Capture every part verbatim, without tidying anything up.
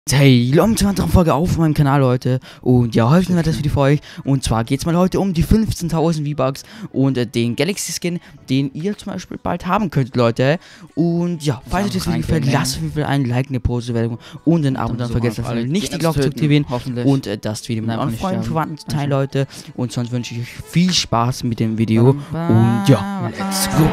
Hey, willkommen zu einer weiteren Folge auf meinem Kanal, Leute. Und ja, heute wird das Video für euch. Und zwar geht es mal heute um die fünfzehntausend V-Bucks und äh, den Galaxy Skin, den ihr zum Beispiel bald haben könnt, Leute. Und ja, falls euch das Video gefällt, lasst auf jeden Fall ein Like, eine Positivbewertung und ein Abo. Und dann vergesst auf nicht die Glocke zu aktivieren und äh, das Video mit euren Freunden, Verwandten zu teilen, Leute. Und sonst wünsche ich euch viel Spaß mit dem Video. Und ja, let's go.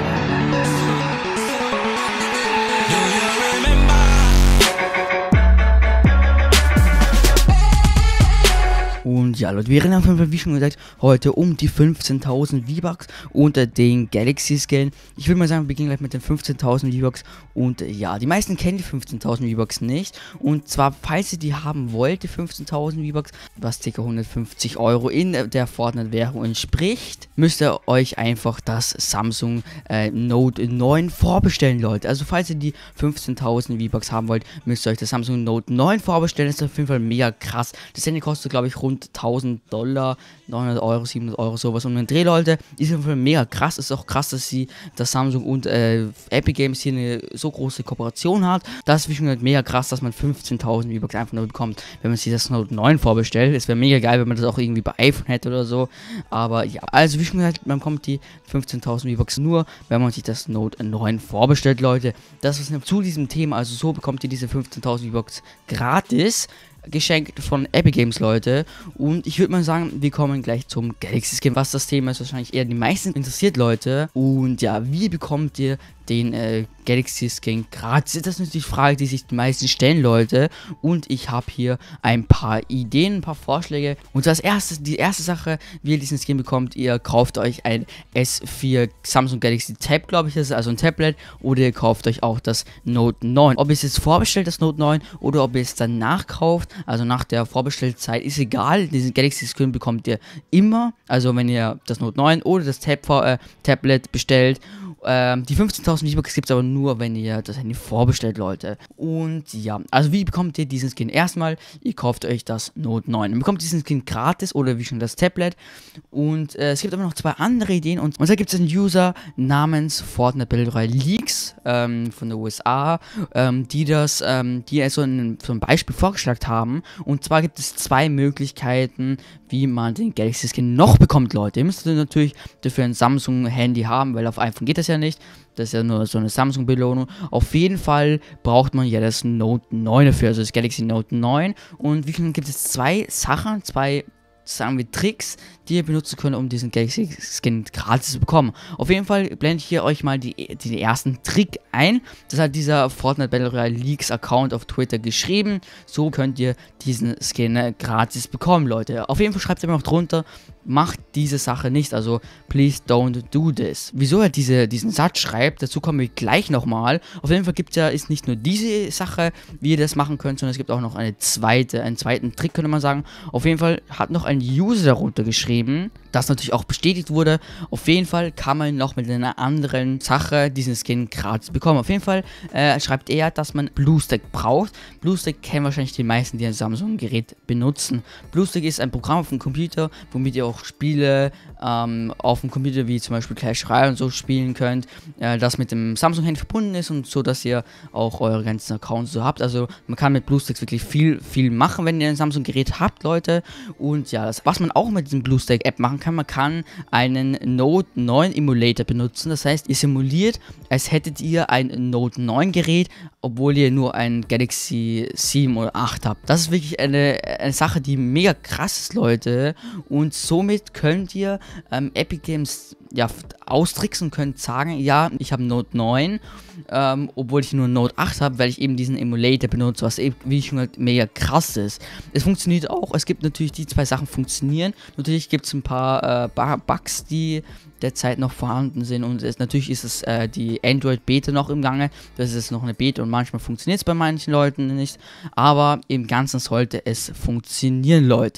Und ja, Leute, wir reden auf jeden Fall, wie schon gesagt, heute um die fünfzehntausend V-Bucks und äh, den Galaxy Skin. Ich würde mal sagen, wir beginnen gleich mit den fünfzehntausend V-Bucks. Und äh, ja, die meisten kennen die fünfzehntausend V-Bucks nicht. Und zwar, falls ihr die haben wollt, die fünfzehntausend V-Bucks, was ca. hundertfünfzig Euro in äh, der Fortnite-Währung entspricht, müsst ihr euch einfach das Samsung äh, Note neun vorbestellen, Leute. Also, falls ihr die fünfzehntausend V-Bucks haben wollt, müsst ihr euch das Samsung Note neun vorbestellen. Das ist auf jeden Fall mega krass. Das Handy kostet, glaube ich, rund tausend Dollar, neunhundert Euro, siebenhundert Euro, sowas um den Dreh, Leute. Ist auf jeden Fall mega krass. Ist auch krass, dass sie, dass Samsung und äh, Epic Games hier eine so große Kooperation hat. Das ist wie schon gesagt mega krass, dass man fünfzehntausend V-Bucks einfach nur bekommt, wenn man sich das Note neun vorbestellt. Es wäre mega geil, wenn man das auch irgendwie bei iPhone hätte oder so. Aber ja, also wie schon gesagt, man bekommt die fünfzehntausend V-Bucks nur, wenn man sich das Note neun vorbestellt, Leute. Das ist zu diesem Thema. Also so bekommt ihr diese fünfzehntausend V-Bucks gratis geschenkt von Epic Games, Leute. Und ich würde mal sagen, wir kommen gleich zum Galaxy Skin, was das Thema ist, wahrscheinlich eher die meisten interessiert, Leute. Und ja, wie bekommt ihr den äh, Galaxy Skin gratis? Das ist natürlich die Frage, die sich die meisten stellen, Leute. Und ich habe hier ein paar Ideen, ein paar Vorschläge. Und das erste, die erste Sache, wie ihr diesen Skin bekommt, ihr kauft euch ein S vier Samsung Galaxy Tab, glaube ich, das ist also ein Tablet, oder ihr kauft euch auch das Note neun. Ob ihr es jetzt vorbestellt, das Note neun, oder ob ihr es danach kauft, also nach der Vorbestellzeit, ist egal. Diesen Galaxy Skin bekommt ihr immer, also wenn ihr das Note neun oder das Tab, äh, Tablet bestellt. Ähm, die fünfzehntausend V-Bucks gibt es aber nur, wenn ihr das Handy vorbestellt, Leute. Und ja, also wie bekommt ihr diesen Skin? Erstmal, ihr kauft euch das Note neun. Ihr bekommt diesen Skin gratis oder wie schon das Tablet. Und äh, es gibt aber noch zwei andere Ideen. Und, und da gibt es einen User namens Fortnite Battle Royale Leaks ähm, von der U S A, ähm, die das, ähm, die so ein, so ein Beispiel vorgeschlagen haben. Und zwar gibt es zwei Möglichkeiten, wie man den Galaxy Skin noch bekommt, Leute. Ihr müsst natürlich dafür ein Samsung-Handy haben, weil auf iPhone geht das ja nicht. Das ist ja nur so eine Samsung-Belohnung. Auf jeden Fall braucht man ja das Note neun dafür, also das Galaxy Note neun. Und wie schon gibt es zwei Sachen, zwei, sagen wir, Tricks, die ihr benutzen könnt, um diesen Galaxy Skin gratis zu bekommen. Auf jeden Fall blende ich hier euch mal die, den ersten Trick ein. Das hat dieser Fortnite Battle Royale Leaks Account auf Twitter geschrieben. So könnt ihr diesen Skin gratis bekommen, Leute. Auf jeden Fall schreibt ihr mir noch drunter, macht diese Sache nicht, also please don't do this. Wieso er diese, diesen Satz schreibt, dazu kommen wir gleich nochmal. Auf jeden Fall gibt es ja, ist nicht nur diese Sache, wie ihr das machen könnt, sondern es gibt auch noch eine zweite, einen zweiten Trick, könnte man sagen. Auf jeden Fall hat noch ein User darunter geschrieben, das natürlich auch bestätigt wurde. Auf jeden Fall kann man noch mit einer anderen Sache diesen Skin gratis bekommen. Auf jeden Fall äh, schreibt er, dass man BlueStack braucht. BlueStack kennen wahrscheinlich die meisten, die ein Samsung-Gerät benutzen. BlueStack ist ein Programm auf dem Computer, womit ihr auch Spiele ähm, auf dem Computer wie zum Beispiel Clash Royale und so spielen könnt, äh, das mit dem Samsung-Handy verbunden ist und so, dass ihr auch eure ganzen Accounts so habt. Also man kann mit BlueStacks wirklich viel, viel machen, wenn ihr ein Samsung-Gerät habt, Leute. Und ja, das, was man auch mit diesem BlueStack-App machen kann, man kann einen Note neun Emulator benutzen. Das heißt, ihr simuliert, als hättet ihr ein Note neun Gerät, obwohl ihr nur ein Galaxy sieben oder acht habt. Das ist wirklich eine, eine Sache, die mega krass ist, Leute. Und somit könnt ihr ähm, Epic Games ja, austricksen und könnt sagen, ja, ich habe Note neun, ähm, obwohl ich nur Note acht habe, weil ich eben diesen Emulator benutze, was eben, wie ich schon gesagt, mega krass ist. Es funktioniert auch, es gibt natürlich, die zwei Sachen funktionieren. Natürlich gibt es ein paar äh, Bugs, die derzeit noch vorhanden sind, und es, natürlich ist es äh, die Android-Beta noch im Gange. Das ist noch eine Beta und manchmal funktioniert es bei manchen Leuten nicht, aber im Ganzen sollte es funktionieren, Leute.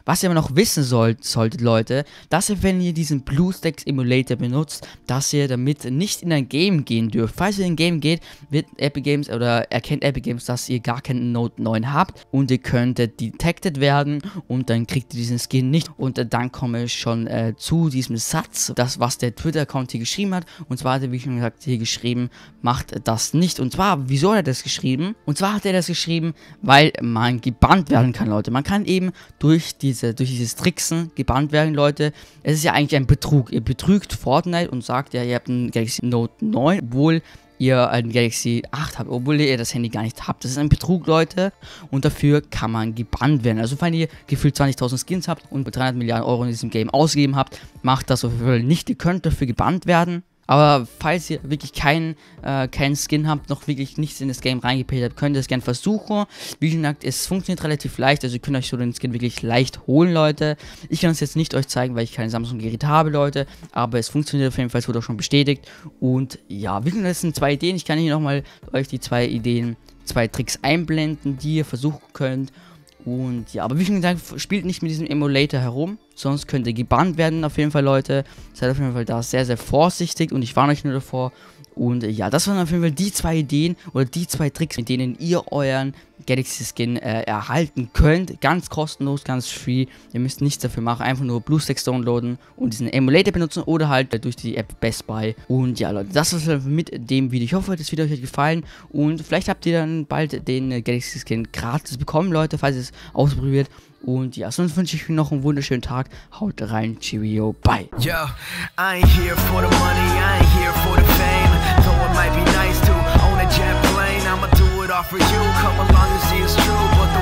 Was ihr aber noch wissen sollt, solltet, Leute, dass ihr, wenn ihr diesen BlueStacks Emulator benutzt, dass ihr damit nicht in ein Game gehen dürft. Falls ihr in ein Game geht, wird Epic Games oder erkennt Epic Games, dass ihr gar keinen Note neun habt und ihr könntet detected werden und dann kriegt ihr diesen Skin nicht. Und äh, dann komme ich schon äh, zu diesem Satz, das was der Twitter-Account hier geschrieben hat. Und zwar hat er, wie schon gesagt, hier geschrieben, macht das nicht. Und zwar, wieso hat er das geschrieben? Und zwar hat er das geschrieben, weil man gebannt werden kann, Leute. Man kann eben durch diese, durch dieses Tricksen gebannt werden, Leute. Es ist ja eigentlich ein Betrug. Ihr betrügt Fortnite und sagt, ja, ihr habt einen Galaxy Note neun, obwohl ihr ein Galaxy acht habt, obwohl ihr das Handy gar nicht habt. Das ist ein Betrug, Leute, und dafür kann man gebannt werden. Also wenn ihr gefühlt zwanzigtausend Skins habt und dreihundert Milliarden Euro in diesem Game ausgegeben habt, macht das auf jeden Fall nicht. Ihr könnt dafür gebannt werden. Aber falls ihr wirklich keinen äh, keinen Skin habt, noch wirklich nichts in das Game reingepayt habt, könnt ihr es gerne versuchen. Wie gesagt, es funktioniert relativ leicht, also ihr könnt euch so den Skin wirklich leicht holen, Leute. Ich kann es jetzt nicht euch zeigen, weil ich kein Samsung-Gerät habe, Leute, aber es funktioniert auf jeden Fall, es wurde auch schon bestätigt. Und ja, wie gesagt, das sind zwei Ideen. Ich kann hier nochmal euch die zwei Ideen, zwei Tricks einblenden, die ihr versuchen könnt. Und ja, aber wie schon gesagt, spielt nicht mit diesem Emulator herum, sonst könnt ihr gebannt werden auf jeden Fall, Leute. Seid auf jeden Fall da sehr, sehr vorsichtig und ich warne euch nur davor. Und ja, das waren auf jeden Fall die zwei Ideen oder die zwei Tricks, mit denen ihr euren Galaxy Skin äh, erhalten könnt. Ganz kostenlos, ganz free. Ihr müsst nichts dafür machen, einfach nur BlueStacks downloaden und diesen Emulator benutzen oder halt äh, durch die App Best Buy. Und ja, Leute, das war's mit dem Video. Ich hoffe, das Video hat euch gefallen und vielleicht habt ihr dann bald den äh, Galaxy Skin gratis bekommen, Leute, falls ihr es ausprobiert. Und ja, sonst wünsche ich euch noch einen wunderschönen Tag. Haut rein, Cheerio, bye. Yo, I ain't here for the money, I ain't here for the fame. Though it might be nice to own a jet plane, I'ma do it all for you. Come along and see it's true, but the